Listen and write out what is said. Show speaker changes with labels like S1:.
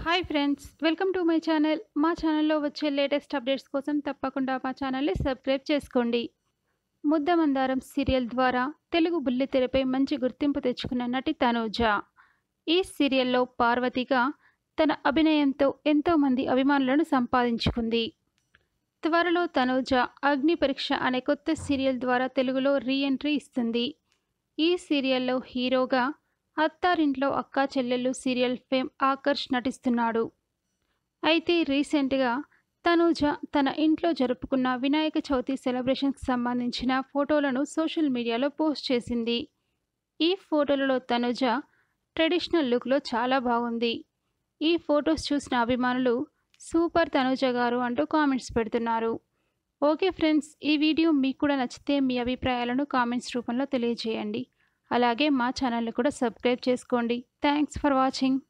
S1: Hi friends, welcome to my channel. మా ఛానల్లో వచ్చే లేటెస్ట్ అప్డేట్స్ కోసం తప్పకుండా మా ఛానల్ని సబ్స్క్రైబ్ చేసుకోండి. ముద్దమందారం సీరియల్ ద్వారా తెలుగు బుల్లితెరపై మంచి గుర్తింపు తెచ్చుకున్న నటి తనూజ. ఈ సీరియల్లో పార్వతిగా తన అభినయంతో ఎంతోమంది అభిమానులను సంపాదించుకుంది. త్వరలో తనూజ అగ్నిపరీక్ష అనే కొత్త సీరియల్ ద్వారా తెలుగులో రీ ఎంట్రీ ఇస్తుంది. ఈ సీరియల్లో హీరోగా అత్తారింట్లో అక్కా చెల్లెళ్ళు సీరియల్ ఫేమ్ ఆకర్ష్ నటిస్తున్నాడు. అయితే రీసెంట్గా తనూజ తన ఇంట్లో జరుపుకున్న వినాయక చవితి సెలబ్రేషన్కి సంబంధించిన ఫోటోలను సోషల్ మీడియాలో పోస్ట్ చేసింది. ఈ ఫోటోలలో తనూజ ట్రెడిషనల్ లుక్లో చాలా బాగుంది. ఈ ఫొటోస్ చూసిన అభిమానులు సూపర్ తనూజ గారు అంటూ కామెంట్స్ పెడుతున్నారు. ఓకే ఫ్రెండ్స్, ఈ వీడియో మీకు కూడా నచ్చితే మీ అభిప్రాయాలను కామెంట్స్ రూపంలో తెలియజేయండి. అలాగే మా ఛానల్ని కూడా సబ్స్క్రైబ్ చేసుకోండి. Thanks for watching.